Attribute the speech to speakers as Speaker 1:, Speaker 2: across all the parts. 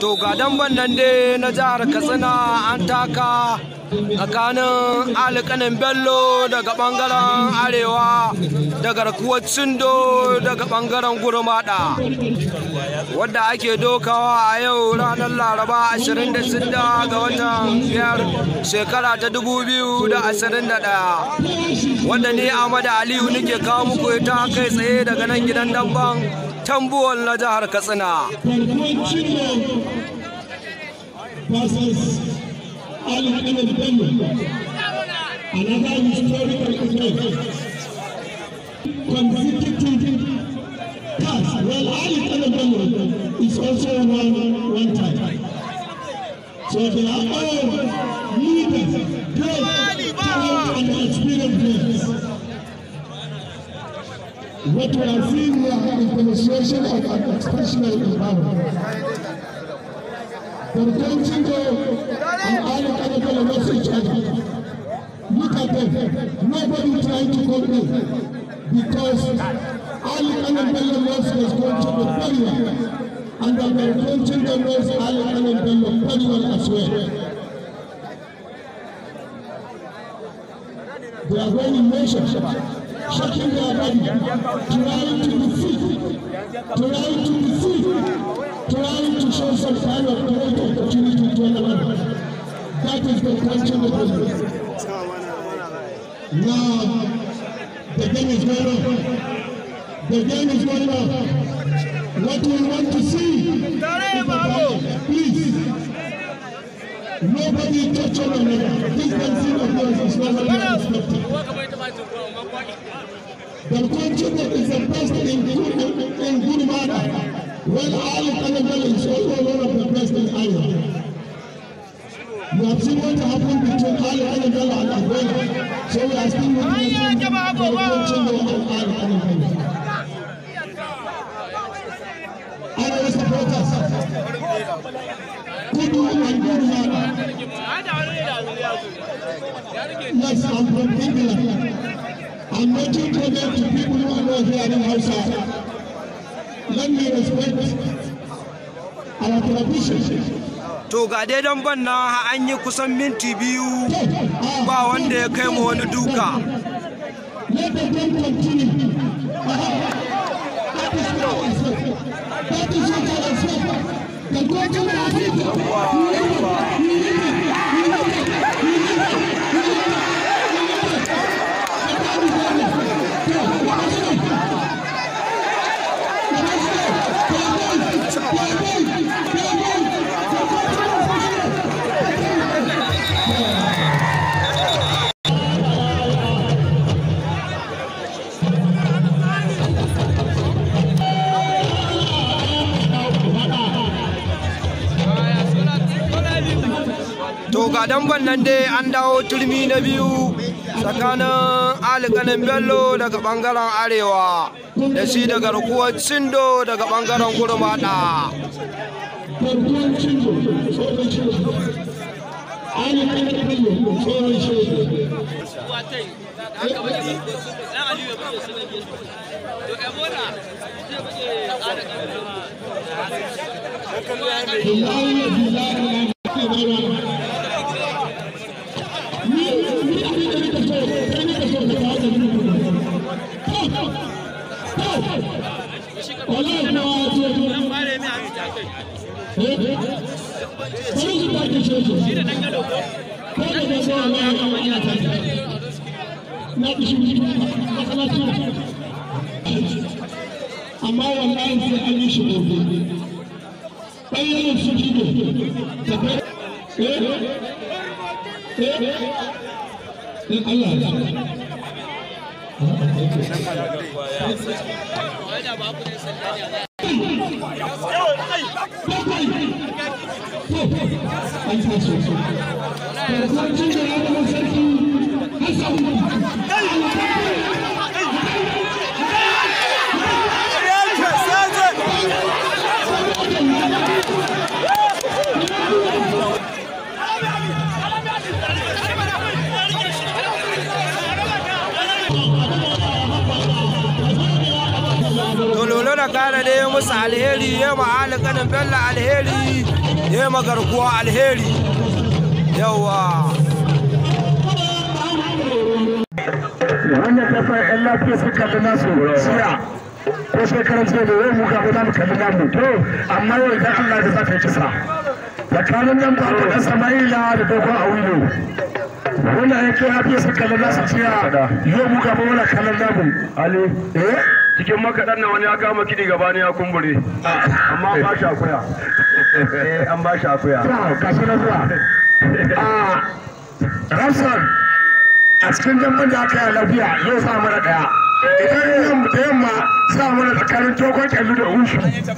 Speaker 1: To ga damban nan dai na jihar Katsina an taka tsakanin alƙanin Bello daga ɓangaren arewa da garkuwar Cindo daga ɓangaren Gurmada, wadda ake dokawa a yau ranar Laraba 26 ga watan 5 shekara ta 2021, wadda ni Ahmad Aliyu nake kawo muku ita kai tsaye daga nan gidan damban Tambuwal na jihar Katsina.
Speaker 2: Versus Al-Qalam Bello, another historical event, consecutive pass. Well, Al-Qalam Bello is also one time. So they are all leaders, great talent and experienced players. What we are seeing here is demonstration of an exceptional environment. The Cindo and Al-Qalam Bello know each other. Look at them. Nobody trying to go in because Al-Qalam Bello knows what's going to be very well. And the Cindo knows Al-Qalam Bello very well as well. They are going in motion, shaking their body, trying to defeat, trying to show some kind of great opportunity to another. That is the question of the game. Now, the game is going on. The game is going on. What we want to see is the please. Nobody touch on another. This dancing of yours is not what I expected. The coaching is the best in Gurmada. Well, Al-Qalam Bello is also one of the best in Iowa. You have seen what happened between Al-Qalam Bello and Aguero. So we are still witnessing the coaching of Al-Qalam Bello. Iowa supporters, Kudu and Gurmada. Yes, I'm from England. I'm making comments to people who are not here in Hausa. Let me respect our tradition.
Speaker 1: To ga dai damban na an yi kusan minti biyu ba wanda ya kai mu wani duka.
Speaker 2: Let the game continue. That is what I expect. The coaching of
Speaker 1: To ga damban nan dai an dawo turmi na biyu tsakanin Al-Qalam Bello daga bangaren arewa da shi da garkuwar Cindo daga bangaren Gurmada. amma wallahi sai an yi shi gobe bayan su kido da Allah Tololo da kara da ya musu alheri ya ma Al-Qalam Bello alheri ya magarkuwa alheri yawa
Speaker 2: wannan kafar yan lafiya suka kalli nasu siya ko shekarar jiya da yau muka guda mu kalli namu to amma yau idan Allah ya za ta yi kisa tsakanin nan ba da Sama'ila da dogon Awilo wannan yake lafiya suka kalli nasu siya yau muka ba wala kallon namu Ali
Speaker 3: cikin makaɗan nan wani ya kama kiɗi gaba ne ya kumbure amma ba shi akuya an ba shi akuya
Speaker 2: kasu na zuwa Ramson a cikin damban da aka yi lafiya yau sa mana daya idan da yamma sa mana tsakanin tokon kyallu da ushu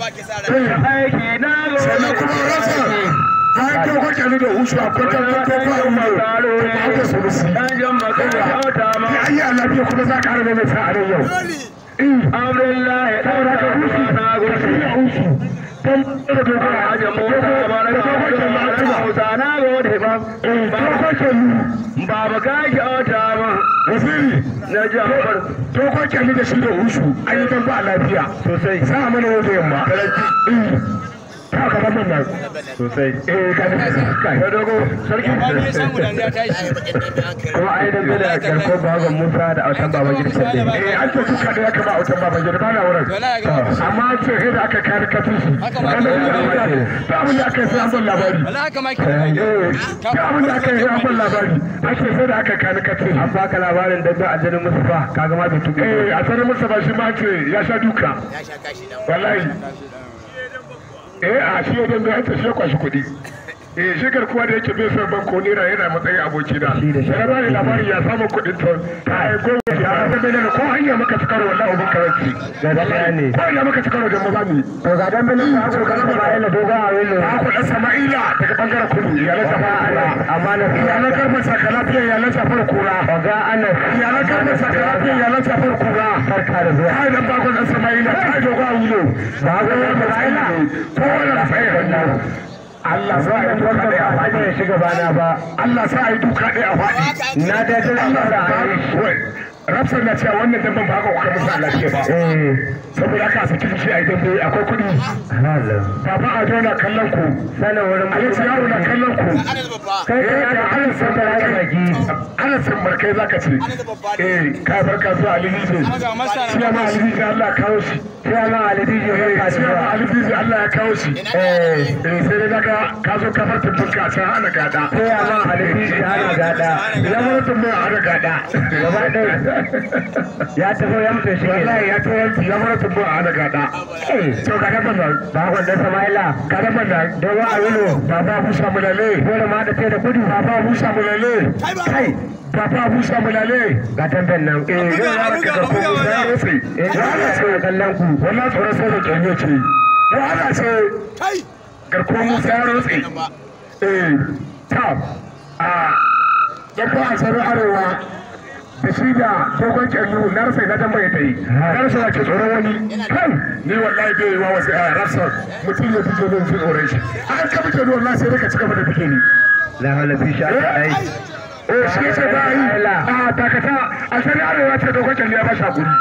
Speaker 2: sannan kuma rasa bayan tokon kyallu da ushu akwai tokon tokon umaru da haka sulusi ya yi a lafiya kuma za ka harbe mai sa'arin yau saboda ka ushu da ushu don da tokon
Speaker 3: Baba ka kyauta ma
Speaker 2: wasiri
Speaker 3: na jafar
Speaker 2: toko kyalli da shi da hushu an yi ba lafiya sosai sa mana yau da yamma ta gaba min nan
Speaker 3: sosai
Speaker 2: ka dogo sarki
Speaker 3: kuma ai da gida karko baban Musa da autan baban gida sai
Speaker 2: an ce duka da ya kama autan baban gida ba na wurin amma an ce da aka kare kafin shi ta abin da aka yi sai an ban labari ta abin da aka yi sai an ban labari ake sai da aka kare kafin
Speaker 3: an baka labarin da ba ajarin Mustafa kaga ma bai tuɓe
Speaker 2: a sanar Mustafa shi ma ce ya sha duka wallahi a shi wajen da ya ce shi kwashi kuɗi shi garkuwa da yake bai son banko naira yana matsayin aboki da ya ba ni labari ya samu kuɗin ta aiko ya rasa bai ko hanya maka ci karo wallahi ubin karanci
Speaker 3: da daya ne
Speaker 2: ko hanya maka ci karo da maza ne
Speaker 3: to ga dan bin da ko ga Sama'ila doga a wilo
Speaker 2: ko dan Sama'ila daga bangaren kudu ya lasa fa
Speaker 3: amma na
Speaker 2: ya na karba saka lafiya ya lasa far kura
Speaker 3: ga ana
Speaker 2: ya na karba saka lafiya ya lasa far kura
Speaker 3: farka da zuwa
Speaker 2: kai dan bakon dan Sama'ila kai doga a wilo ba ga Sama'ila ko wannan sai Allah sa a yi duka ɗaya a faɗi ya shiga bana ba. Allah sa a yi duka ɗaya a faɗi. Na da jin Allah da a yi. Rafsar na cewa wannan damben ba haka kuka musu Allah ke ba. Saboda haka a saki fushi a yi dambe akwai kuɗi. Baba Ado na kallon ku. Sanin wurin Alhaji Yaro na kallon ku. Kai da Anas san da rage. Anas san barkai za ka ce. Ka barka zuwa Alhaji. Siya ma Alhaji Allah kawo shi. Siya ma Alhaji Allah ya kawo shi. Sai dai daga ka zo kafar tuntun ka san ana gada ko ya ma alheri ana gada ya mun tumbe ana gada gaba ɗaya ya tafi ya mutu shi wallahi ya tafi ya mun tumbe ana gada to ga nan ba wanda Sama'ila ga nan da wa awilo baba Musa mulale dole ma da ce da gudu baba Musa mulale kai baba Musa mulale ga tantan nan ya raka da ku ya rufe ya ce kallon ku wannan tsoro sai da kenyo ce wahala ce kai garkuwar Musa ya rotse ta dabba a tsarin arewa da shi da dogon kyallu na rasa na damba ya ta yi na rasa da ke tsoron wani kan ni wallahi bai yi wa wasu a rasa mutum ya fito min fi tsoron shi an ka fito wallahi sai ka cika da fike ni
Speaker 3: la hala fi sha ai
Speaker 2: shi ce ba yi takata a tsarin arewa ce dogon kyallu ya ba shi hakuri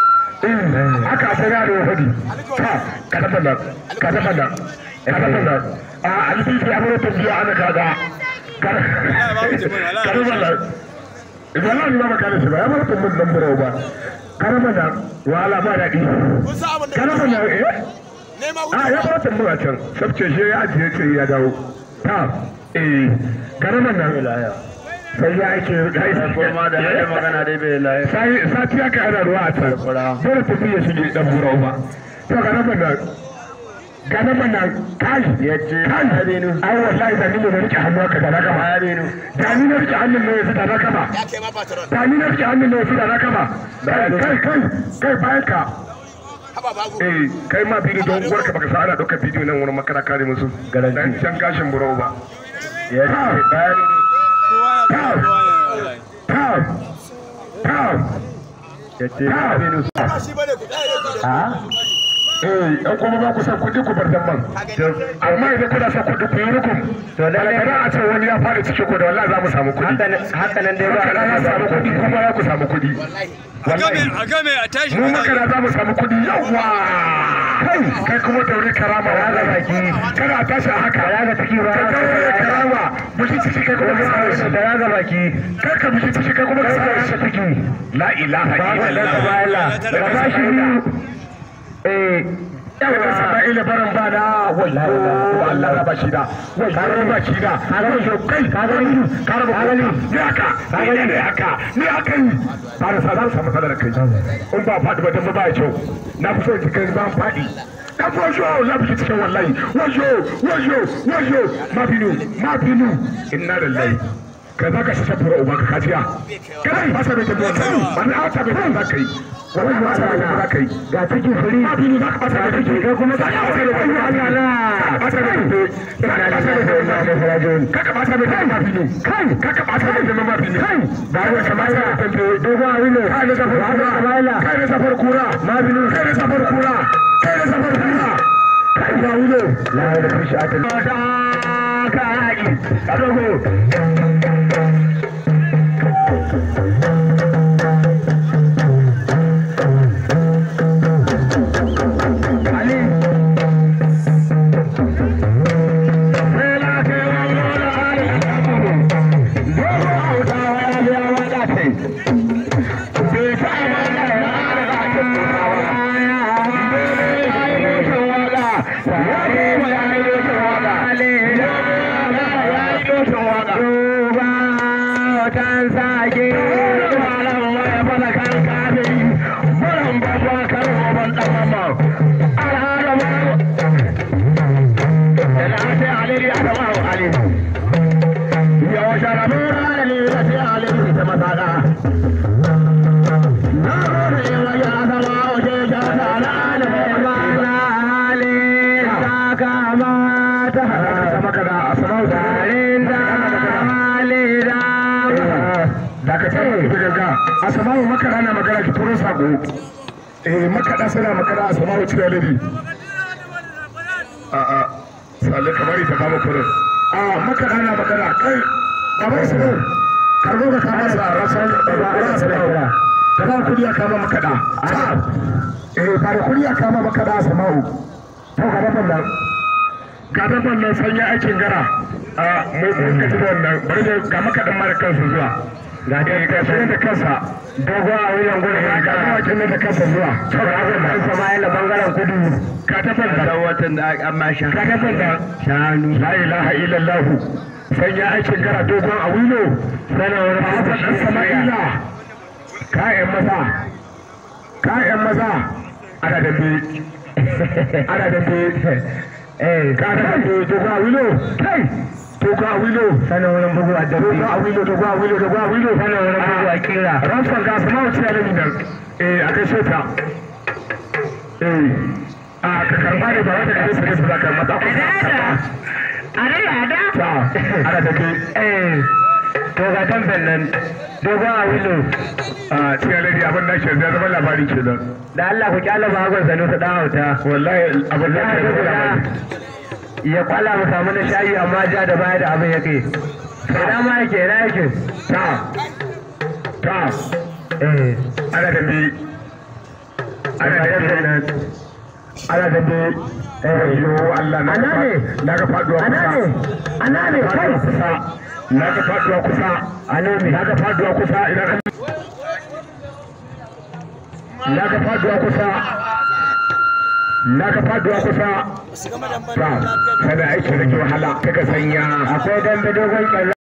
Speaker 2: haka a tsarin arewa fadi ta ka dafa nan ka dafa nan a alifin ya mura tafiya ana kaga karamala idan ni ba maka da shi ba ya mura tafiya nan burau ba karamala wala ba daɗi karamala ya mura tafiya can sabce shi ya ajiye ce ya dawo ta karamala sai ya ake
Speaker 3: kuma da ya magana dai bai laye
Speaker 2: sati aka ana ruwa a can dole tafiya shi dan burau ba to karamala gane mana kai ya ce kai ai wallahi da ni ne rike hannu ka da na gaba da ni ne rike hannun ne da na gaba da ni ne rike hannun ne da na gaba kai bayan ka kai ma bidiyo don uwarka baka sa ana ɗaukar bidiyo nan wurin makara kare musu dan can gashin burau ba ya ce bayan
Speaker 3: ya ce
Speaker 2: ɗan kuma ba ku san kuɗi ku bar damban amma idan kuna san kuɗi ku yi rukun to da kana a ce wani ya fara cikin ku da wallahi za mu samu kuɗi
Speaker 3: haka nan dai ba
Speaker 2: za samu kuɗi kuma za ku samu kuɗi
Speaker 1: a game a tashi
Speaker 2: mu makana za mu samu kuɗi yawwa
Speaker 3: kai kuma daure karama ya ga baki kana tashi haka ya ga ciki ba karama mushi ciki kai kuma ka da ya ga baki kai ka mushi ciki kai kuma ka sa ciki la ilaha illallah da ba shi yawa Sama'ila baran bana wallahi Allah raba shi da wallahi raba shi da kai ka ga ni ka raba ni haka ni haka ni haka ni fara sadan sa matsalar kai in ba fadi ba dan ba ya kyau na fi so ki kai ban fadi dan wajo la bi cikin wallahi wajo ma binu inna lillahi kaza ka shi shafura uba ka kajiya kai ba sa bai tabbata ban a ta bai ta kai wannan ba ta bai kai ga take furi ma binu za ka ba ta kai kai kuma za ka ba ta kai Allah la ba ta bai kaka ba ta bai ma binu kai kaka ba ta bai ma binu kai ba wai Sama'ila dogo a wilo kai da safar Sama'ila kai da safar kura ma binu kai da safar kura kai da safar kura kai da wilo la da fishi a ta kai dogo Asma'u makara na magana ki turo sako makada suna makara Asma'u cire ladi sale kamar ita kama kurin makada na magana kai kamar su karbo ka kama sa rasar da ba kudi ya kama makada ba da kudi ya kama makada Asma'u to ga dabban nan sanya aikin gara mai kuma kaji wannan bari da ga makadan mara kansu zuwa ga da da kansa dogo a wuyan gudu ya ga wakin da kansa zuwa saboda da Sama'ila bangaren kudu ka tafar da watan da amma sha ka tafar da shanu la ilaha illallah sanya aikin gara dogon a wilo sanawar dan Sama'ila kayan maza ana dambe ka da dogon a wilo kai Togo a wilo sanin wurin bugu a dabbi Togo a wilo sanin wurin bugu a kira ransan ga su mawa ciya lami nan a kai shota ka karba ne ba wata da kai su za ka mata ku ana da ke to ga tambar nan dogo a wilo ciya lami abin da ke zama labari ke nan da Allah ku kyala ba hagon sanu ta dan hauta wallahi abin da ke zama labari ya kwala mu samu na shayi amma ja da baya da abin yake ina ma yake ana da bi yo Allah na ga faduwa kusa na ga faduwa kusa idan na ga faduwa kusa kada aiki da ke wahala ta ka sanya akwai dambe dogon